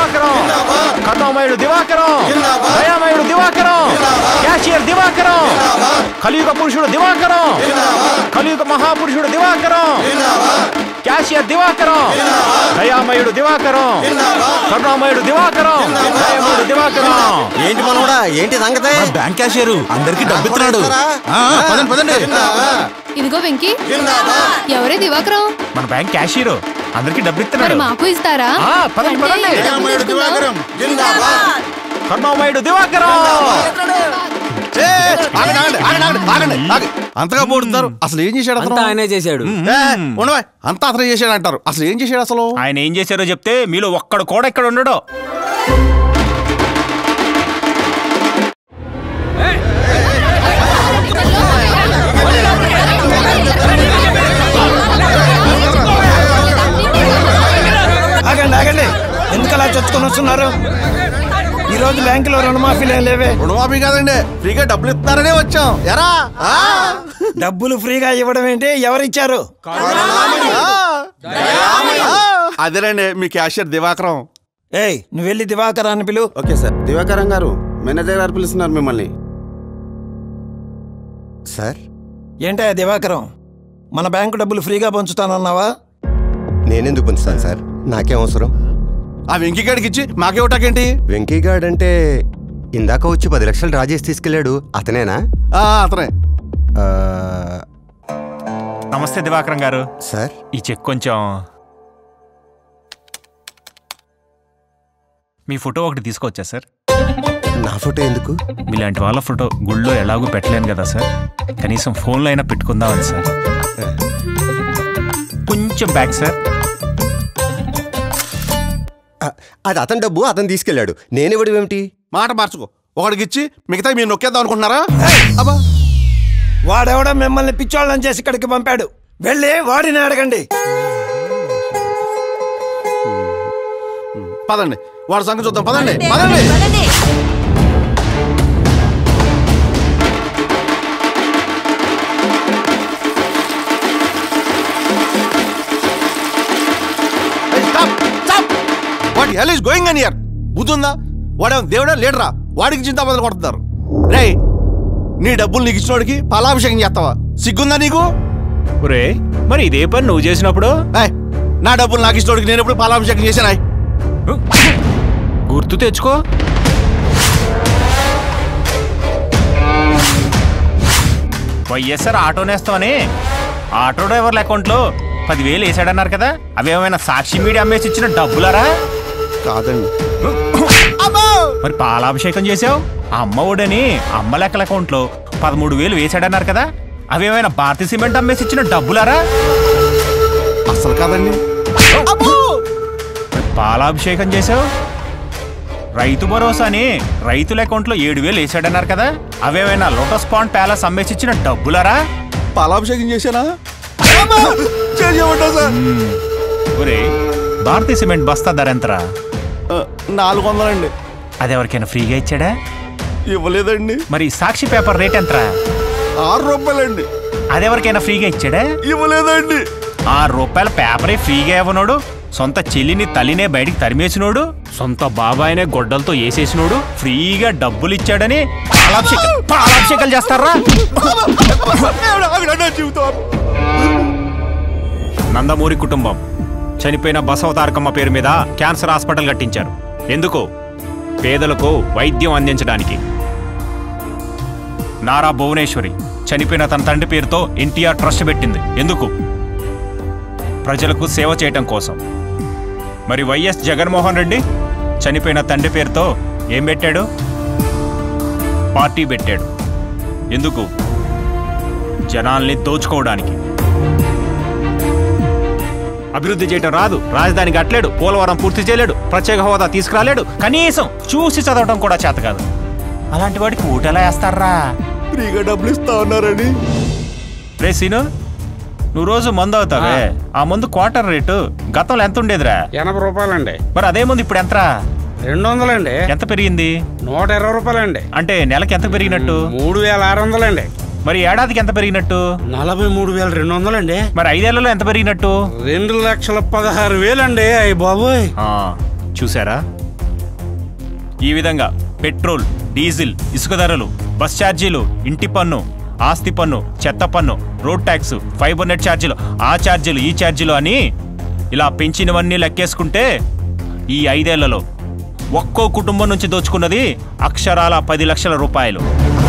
దివాకరం, కరుణామయుడు దివాకరం, దయామయుడు దివాకరం, క్యాషియర్ దివాకరం, కలియుగ పురుషుడు దివాకరం, కలియుగ మహాపురుషుడు దివాకరం, క్యాషియర్ దివాకరం, దయామయుడు దివాకరం, కరుణామయుడు దివాకరం, దయామయుడు దివాకరం. ఏంటి మనోడా, ఏంటి సంగతి? బ్యాంక్ క్యాషియర్ అందరికి డబ్బు ఇస్తున్నాడు. పదండి. ఇదిగో వెంకీ, ఎవరే దివాకరం? మన బ్యాంక్ క్యాషియర్ అందరికి డబ్బు ఇస్తున్నాడు. మాకు ఇస్తారా? పదండి. కరుణామయుడు దివాకరం. అంతగా పోడుతారు. అసలు ఏం చేశాడు? అంతా ఆయనే చేశాడు. అంతా అతనే చేశాడు అంటారు. అసలు ఏం చేశాడు? అసలు ఆయన ఏం చేశారో చెప్తే మీలో ఒక్కడు కూడా ఇక్కడ ఉండడు. ఆగండి, ఎందుకలా చొచ్చుకొని వస్తున్నారు? ఈ రోజు బ్యాంకులో రుణమాఫీలు ఏం లేవే. రుణమాఫీ కాదండి, ఫ్రీగా డబ్బులు ఇస్తున్నారనే వచ్చాం. ఎరా డబ్బులు ఫ్రీగా ఇవ్వడం ఏంటి? ఎవరిచ్చారు? అదేనండి మీ క్యాషియర్ దివాకరం. ఏయ్, నువ్వు వెళ్ళి దివాకరాన్ని పిలు. Okay sir. దివాకరం గారు, మేనేజర్ గారు పిలుస్తున్నారు మిమ్మల్ని. సార్, ఏంటా దివాకరం, మన బ్యాంకు డబ్బులు ఫ్రీగా పంచుతానన్నావా? నేనెందుకు పంచుతాను సార్? నాకేం అవసరం? ఆ వెంకీగాడికి ఇచ్చి మాకేవటాకేంటి? వెంకీగాడ్ అంటే ఇందాక వచ్చి 10 లక్షలు డ్రా చేసి తీసుకెళ్ళాడు, అతనేనా? అతనే. నమస్తే దివాకరం గారు. సార్, ఈ చెక్ కొంచెం మీ ఫోటో ఒకటి తీసుకొచ్చా సార్. నా ఫోటో ఎందుకు? మీలాంటి వాళ్ళ ఫోటో గుళ్ళో ఎలాగూ పెట్టలేను కదా సార్, కనీసం ఫోన్లో అయినా పెట్టుకుందామని సార్. కొంచెం బ్యాక్ సార్. అది అతని డబ్బు, అతను తీసుకెళ్ళాడు, నేనివ్వడం ఏమిటి? మాట మార్చుకో. ఒకడికి ఇచ్చి మిగతా మీరు నొక్కేద్దాం అనుకుంటున్నారా? వాడెవడో మిమ్మల్ని పిచ్చోళ్ళని చేసి ఇక్కడికి పంపాడు. వెళ్ళి వాడిని అడగండి. పదండి, వాడి సంగతి చూద్దాం. పదండి. What hell is going on here? బుద్ధుందా? వాడే దేవుడా లీడరా? వాడికి చింత బదులు కొడుతున్నారు. రే, నీ డబ్బులు నీకు ఇచ్చినోడికి పాలాభిషేకం చేస్తావా? సిగ్గుందా నీకు? ఒరే, మరి ఇదే పని నువ్వు చేసినప్పుడు? నా డబ్బులు నాకు ఇచ్చినోడికి నేను ఎప్పుడు పాలాభిషేకం చేశానా? గుర్తు తెచ్చుకో. వైఎస్ఆర్ ఆటో నేస్తామని ఆటో డ్రైవర్ల అకౌంట్లో 10,000 వేసాడన్నారు కదా, అవేమైనా సాక్షి మీడియా అమ్మేసి ఇచ్చిన డబ్బులారా? కాదండి. మరి పాలాభిషేకం చేసావు ఆ అమ్మ ఒడని అమ్మ లెక్కల అకౌంట్లో 13,000 వేసాడన్నారు కదా, అవేమైనా భారతీయ సిమెంట్ అమ్మేసి ఇచ్చిన డబ్బులారా? అసలు కాదండి. పాలాభిషేకం చేసావు రైతు భరోసాని రైతుల అకౌంట్లో 7,000 వేసాడన్నారు కదా, అవేమైనా లోటస్ పాండ్ ప్యాలెస్ అమ్మేసి ఇచ్చిన డబ్బులారా? పాలాభిషేకం చేశానా? ఒరే, భారతీయ సిమెంట్ బస్తా ధర ఎంతరా? 400 అండి. అది ఎవరికైనా ఫ్రీగా ఇచ్చాడా? ఇవ్వలేదండి. మరి సాక్షి పేపర్ రేట్ ఎంతరా? 6 రూపాయలండి. అది ఎవరికైనా ఫ్రీగా ఇచ్చాడా? ఇవ్వలేదండి. 6 రూపాయల పేపరే ఫ్రీగా ఇవ్వనోడు, సొంత చెల్లిని తల్లినే బయటికి తరిమేసినోడు, సొంత బాబాయినే గొడ్డలతో వేసేసినోడు ఫ్రీగా డబ్బులు ఇచ్చాడని పాలాభిషేకాలు చేస్తారా? నందమూరి కుటుంబం చనిపోయిన బసవతారకమ్మ పేరు మీద క్యాన్సర్ హాస్పిటల్ కట్టించారు. ఎందుకు? పేదలకు వైద్యం అందించడానికి. నారా భువనేశ్వరి చనిపోయిన తన తండ్రి పేరుతో ఎన్టీఆర్ ట్రస్ట్ పెట్టింది. ఎందుకు? ప్రజలకు సేవ చేయటం కోసం. మరి వైఎస్ జగన్మోహన్ రెడ్డి చనిపోయిన తండ్రి పేరుతో ఏం పెట్టాడు? పార్టీ పెట్టాడు. ఎందుకు? జనాల్ని దోచుకోవడానికి. అభివృద్ధి చేయటం రాదు, రాజధాని కట్టలేడు, పోలవరం పూర్తి చేయలేడు, ప్రత్యేక హోదా తీసుకురాలేడు, కనీసం చూసి చదవటం కూడా చేత కాదు. అలాంటి వాడికి ఓటెలా వేస్తారా? ఫ్రీగా డబ్బులు ఇస్తా ఉన్నారని. రే సీను, నువ్వు రోజు మందు అవుతావే, ఆ మందు క్వార్టర్ రేటు గతంలో ఎంత ఉండేదిరా? 80 రూపాయలండి. మరి అదే మందు ఇప్పుడు ఎంతరా? 200 అండి. ఎంత పెరిగింది? 120 రూపాయలండి. అంటే నెలకి ఎంత పెరిగినట్టు? 3,600 అండి. మరి ఏడాదికి ఎంత పెరిగినట్టు? 43,200 అండి. మరి 5 ఏళ్లలో ఎంత పెరిగినట్టు? 2,16,000 అండి. అయ్య బాబోయ్. చూసారా, ఈ విధంగా పెట్రోల్, డీజిల్, ఇసుక ధరలు, బస్ ఛార్జీలు, ఇంటి పన్ను, ఆస్తి పన్ను, చెత్త పన్ను, రోడ్ ట్యాక్స్, ఫైబర్ నెట్ ఛార్జీలు, ఆ ఛార్జీలు, ఈ ఛార్జీలు అని ఇలా పెంచినవన్నీ లెక్కేసుకుంటే ఈ 5 ఏళ్లలో ఒక్కో కుటుంబం నుంచి దోచుకున్నది అక్షరాల 10 లక్షల రూపాయలు.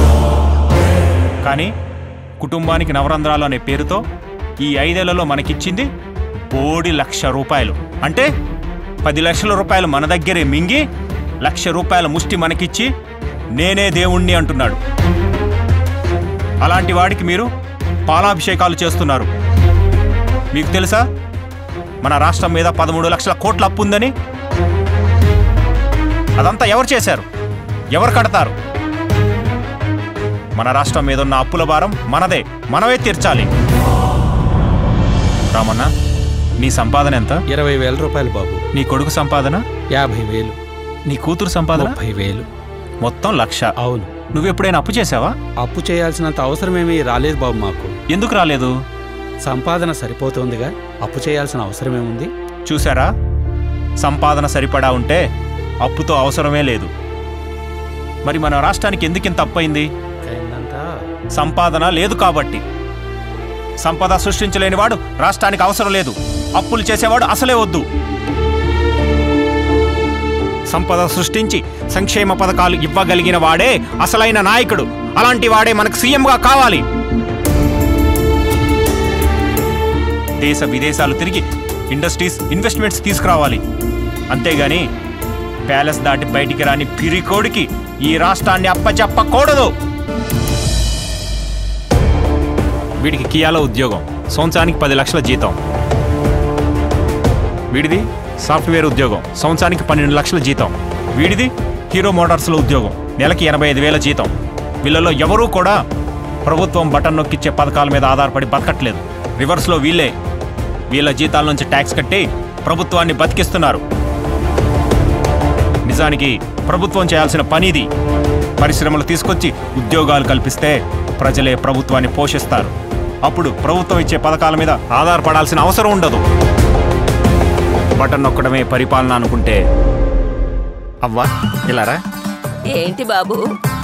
కానీ కుటుంబానికి నవరంధ్రాలు అనే పేరుతో ఈ 5 ఏళ్లలో మనకిచ్చింది 1 లక్ష రూపాయలు. అంటే 10 లక్షల రూపాయలు మన దగ్గరే మింగి 1 లక్ష రూపాయల ముష్టి మనకిచ్చి నేనే దేవుణ్ణి అంటున్నాడు. అలాంటి వాడికి మీరు పాలాభిషేకాలు చేస్తున్నారు. మీకు తెలుసా మన రాష్ట్రం మీద 13 లక్షల కోట్ల అప్పు ఉందని? అదంతా ఎవరు చేశారు? ఎవరు కడతారు? మన రాష్ట్రం మీద ఉన్న అప్పుల భారం మనదే, మనమే తీర్చాలి. రామన్న, నీ సంపాదన ఎంత? 20,000 రూపాయలు బాబు. నీ కొడుకు సంపాదన 50,000. నీ కూతురు సంపాదన 30,000. మొత్తం 1,00,000. అవును. నువ్వెప్పుడైనా అప్పు చేసావా? అప్పు చేయాల్సినంత అవసరమేమీ రాలేదు బాబు మాకు. ఎందుకు రాలేదు? సంపాదన సరిపోతుందిగా, అప్పు చేయాల్సిన అవసరమేముంది? చూసారా, సంపాదన సరిపడా ఉంటే అప్పుతో అవసరమే లేదు. మరి మన రాష్ట్రానికి ఎందుకింత అప్పయింది? సంపాదన లేదు కాబట్టి. సంపద సృష్టించలేని వాడు రాష్ట్రానికి అవసరం లేదు, అప్పులు చేసేవాడు అసలే వద్దు. సంపద సృష్టించి సంక్షేమ పథకాలు ఇవ్వగలిగిన వాడే అసలైన నాయకుడు. అలాంటి వాడే మనకు సీఎంగా కావాలి. దేశ విదేశాలు తిరిగి ఇండస్ట్రీస్, ఇన్వెస్ట్మెంట్స్ తీసుకురావాలి. అంతేగాని ప్యాలెస్ దాటి బయటికి రాని పిరికోడికి ఈ రాష్ట్రాన్ని అప్పచెప్పకూడదు. వీడికి కియాలో ఉద్యోగం, సంవత్సరానికి 10 లక్షల జీతం. వీడిది సాఫ్ట్వేర్ ఉద్యోగం, సంవత్సరానికి 12 లక్షల జీతం. వీడిది హీరో మోటార్స్లో ఉద్యోగం, నెలకి 85,000 జీతం. వీళ్ళలో ఎవరూ కూడా ప్రభుత్వం బటన్ నొక్కిచ్చే పథకాల మీద ఆధారపడి బతకట్లేదు. రివర్స్లో వీళ్ళ జీతాల నుంచి ట్యాక్స్ కట్టి ప్రభుత్వాన్ని బతికిస్తున్నారు. నిజానికి ప్రభుత్వం చేయాల్సిన పనిది. పరిశ్రమలు తీసుకొచ్చి ఉద్యోగాలు కల్పిస్తే ప్రజలే ప్రభుత్వాన్ని పోషిస్తారు. అప్పుడు ప్రభుత్వం ఇచ్చే పథకాల మీద ఆధారపడాల్సిన అవసరం ఉండదు. బటన్ నొక్కడమే పరిపాలన అనుకుంటే అవ్వా ఇలారా. ఏంటి బాబు,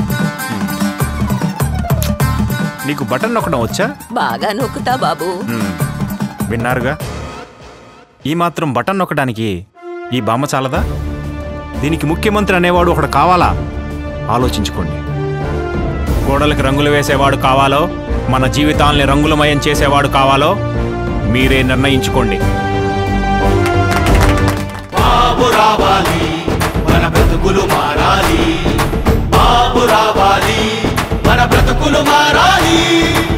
నీకు బటన్ నొక్కడం వచ్చా? బాగా నొక్కుతా బాబు. విన్నారుగా, ఈ మాత్రం బటన్ నొక్కడానికి ఈ బామ్మ చాలదా? దీనికి ముఖ్యమంత్రి అనేవాడు ఒకడు కావాలా? ఆలోచించుకోండి. గోడలకు రంగులు వేసేవాడు కావాలో, మన జీవితాల్ని రంగులమయం చేసేవాడు కావాలో మీరే నిర్ణయించుకోండి. బాబు రావాలి, మన బ్రతుకులు మారాలి. బాబు రావాలి, మన బ్రతుకులు మారాలి.